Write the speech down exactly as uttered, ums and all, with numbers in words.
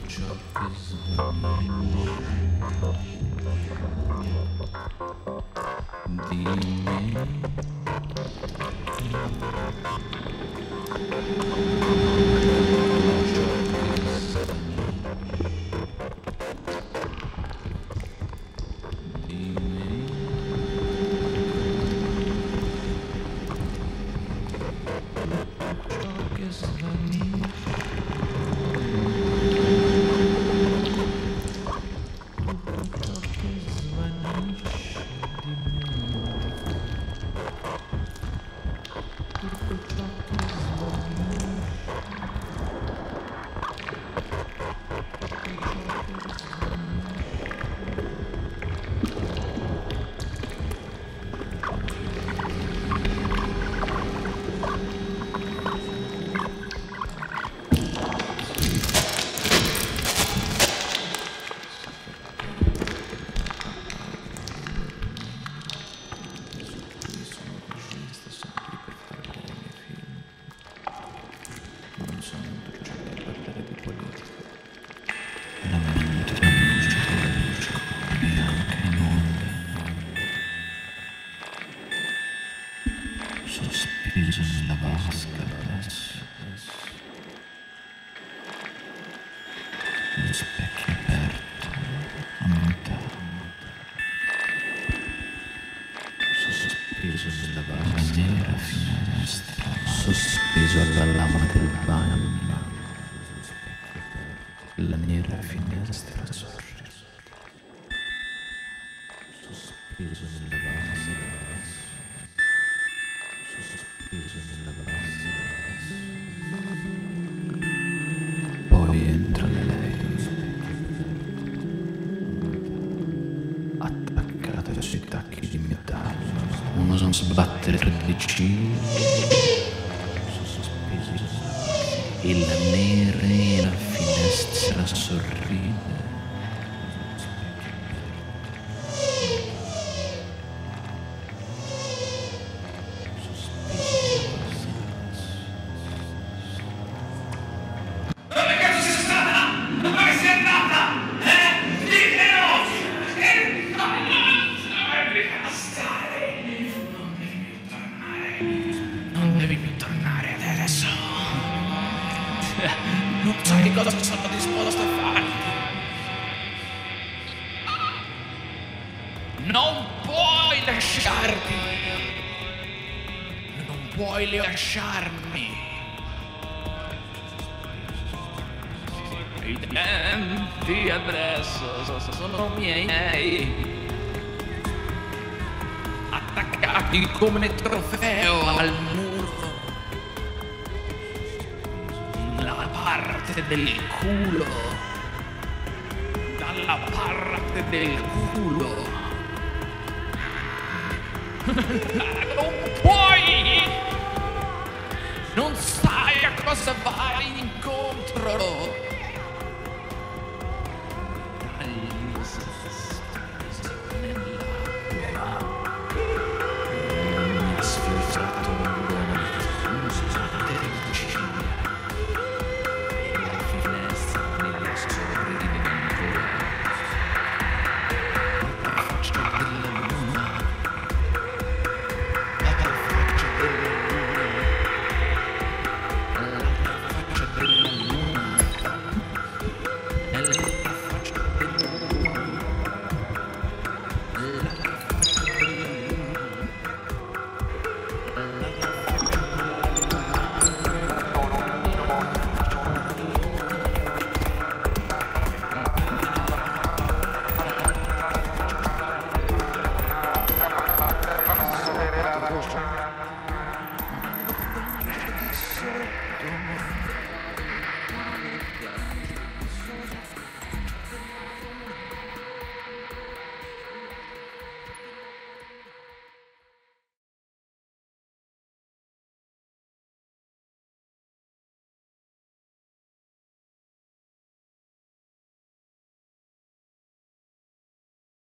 ciò che svanisce di me. Sospeso nella vasca adesso, lo specchio aperto a metà, sospeso nella vasca, nera finestra, sospeso alla lama del bagno, la nera finestra sorride, sospeso nella vasca. Poi entra lei, attaccata sui tacchi di metallo, uno son sbattere tra le ciglia, e la nera finestra sorride. Non devi più tornare adesso. Non sai di cosa sono disposto a fare. Non puoi lasciarmi. Non puoi lasciarmi. I tempi adesso sono miei. Attaccati come trofeo al muro, la parte del culo, dalla parte del culo. Non puoi, non sai a cosa vai incontro. Thank you.